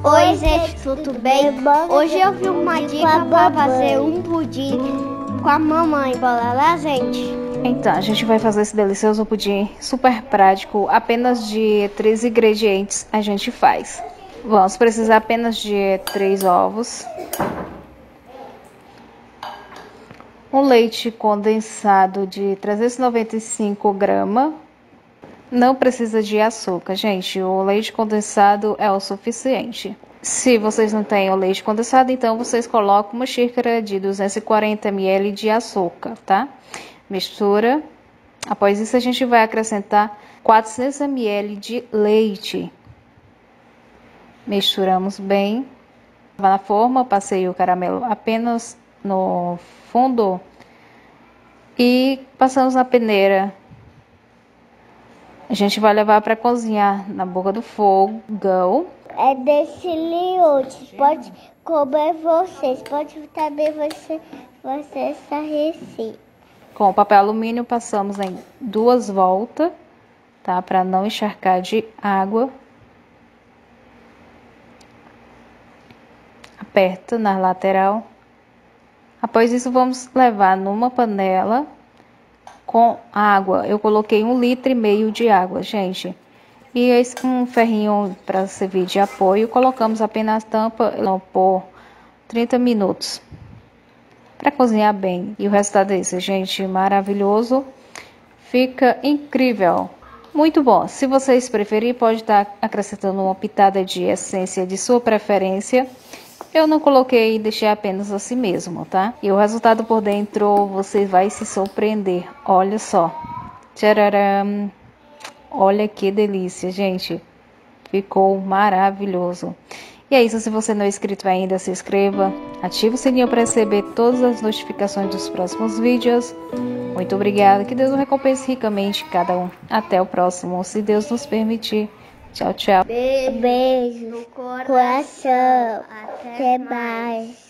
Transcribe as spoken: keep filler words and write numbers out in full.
Oi, gente, tudo bem? Hoje eu vi uma dica para fazer um pudim com a mamãe. Bora lá, gente? Então, a gente vai fazer esse delicioso pudim super prático. Apenas de três ingredientes a gente faz. Vamos precisar apenas de três ovos. Um leite condensado de trezentos e noventa e cinco gramas. Não precisa de açúcar, gente. O leite condensado é o suficiente. Se vocês não têm o leite condensado, então vocês colocam uma xícara de duzentos e quarenta mililitros de açúcar, tá? Mistura. Após isso, a gente vai acrescentar quatrocentos mililitros de leite. Misturamos bem. Na forma, passei o caramelo apenas no fundo e passamos na peneira. A gente vai levar para cozinhar na boca do fogão. É desse liote, pode comer vocês, pode também você, você essa receita. Com o papel alumínio passamos em duas voltas, tá? Para não encharcar de água. Aperta na lateral. Após isso, vamos levar numa panela com água. Eu coloquei um litro e meio de água, gente. E esse com um ferrinho para servir de apoio, colocamos apenas a tampa por trinta minutos para cozinhar bem. E o resultado é esse, gente, maravilhoso. Fica incrível, muito bom. Se vocês preferirem, pode estar acrescentando uma pitada de essência de sua preferência. Eu não coloquei e deixei apenas assim mesmo, tá? E o resultado por dentro, você vai se surpreender. Olha só. Tcharam! Olha que delícia, gente. Ficou maravilhoso. E é isso, se você não é inscrito ainda, se inscreva. Ative o sininho para receber todas as notificações dos próximos vídeos. Muito obrigada. Que Deus o recompense ricamente cada um. Até o próximo, se Deus nos permitir. Tchau, tchau. Beijo, Beijo no coração. Até mais.